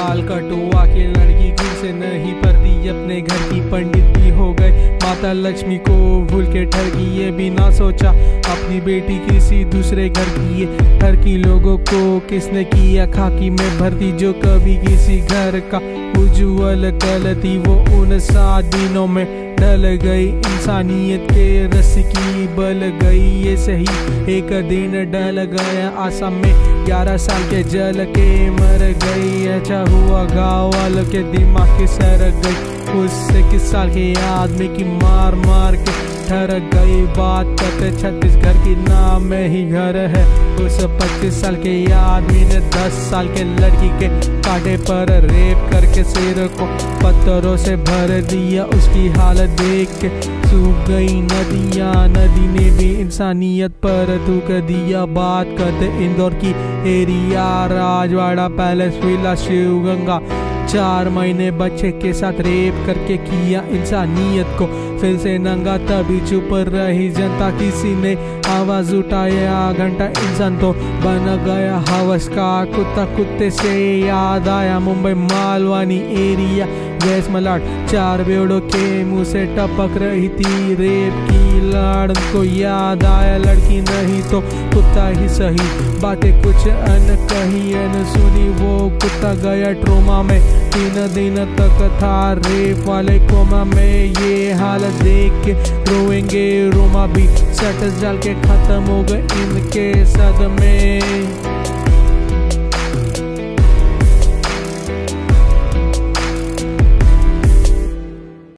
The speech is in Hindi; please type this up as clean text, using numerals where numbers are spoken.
बाल कटवा के लड़की घर से नहीं पड़ती, अपने घर की पंडित भी हो गए। माता लक्ष्मी को भूल के ठगी, ये भी ना सोचा अपनी बेटी किसी दूसरे घर की है। घर की लोगों को किसने किया खाकी में भर्ती, जो कभी किसी घर का उज्जवल कल थी वो उन 7 दिनों में ढल गई। इंसानियत के रस की बल गई, ये सही एक दिन डल गया। आसाम में 11 साल के जल के मर गई। अच्छा हुआ गाँव वालों के दिमाग की सर गई। उस 21 साल के आदमी की मार मार के ठहर गई। बात करते छत्तीसगढ़ की नाम में ही घर है। उस 25 साल के आदमी ने 10 साल के लड़की के कांटे पर रेप करके सिर को पत्थरों से भर दिया। उसकी हालत देख के सूख गई नदियाँ, नदी ने भी इंसानियत पर थूक दिया। बात करते इंदौर की area, Rajwada palace villa Shivganga. 4 महीने बच्चे के साथ रेप करके किया इंसानियत को फिर से नंगा, तभी चुप रही जनता। किसी ने आवाज उठाया, घंटा इंसान तो बन गया हवस का कुत्ता। कुत्ते से याद आया मुंबई मालवानी एरिया, गैस मलाट 4 बेड़ों के मुंह से टपक रही थी। रेप की लाड़ को याद आया, लड़की नहीं तो कुत्ता ही सही। बातें कुछ अन कही अन सुनी, वो कुत्ता गया ट्रोमा में। 3 दिन तक था रेप वाले कोमा में। ये हालत देख के रोएंगे रोमा भी, सट जल के खत्म हो गए इनके सदमे।